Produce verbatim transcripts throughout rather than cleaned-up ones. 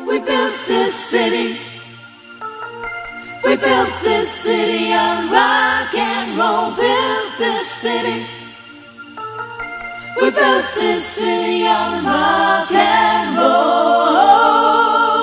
We built this city. We built this city on rock and roll. Built this city. We built this city on rock and roll.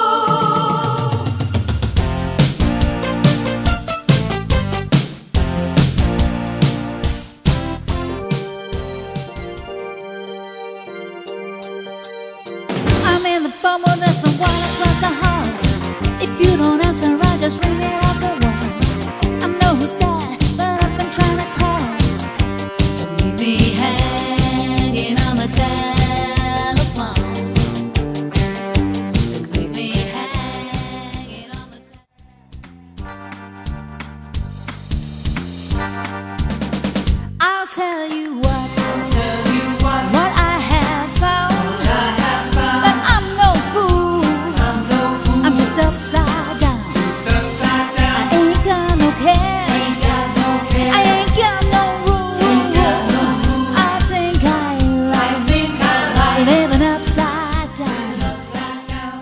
I'm in the phone, well, there's no one across the hall. If you don't answer, I just ring it off the wall. I know who's that, but I've been trying to call. Don't leave me hanging on the telephone. Don't leave me hanging on the telephone. I'll tell you what, I'll tell you what, what I have found. what I have found. That I'm no fool. I'm no fool. I'm just upside down. Just upside down. I ain't got no cares. Ain't got no care. I ain't got no rules. Ain't got no rules. I think I I like think I like living upside down. upside down.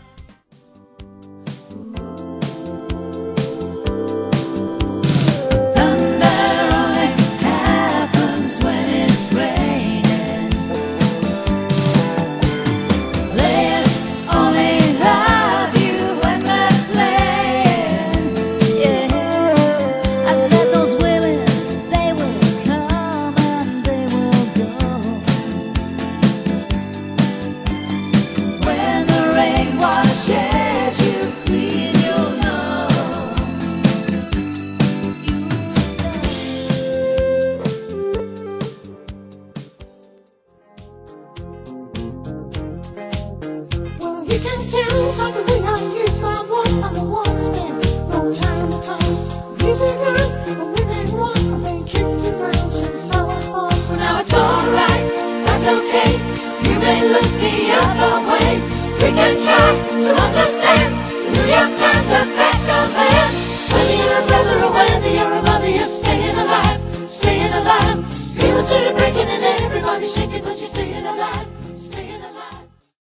Thunder only happens when it's raining. Players only love you when they're playing. Yeah, I said those women, they will come and they will go. When the rain washes you clean, you'll know. Well, you can tell by the way I use my one on the water's been from time to time. Easy good, but when they want, I've been kicking around since I was born. Now it's alright, that's okay. You may look the other way. We can try to understand the New York Times effect on man. Whether you're a brother or whether you're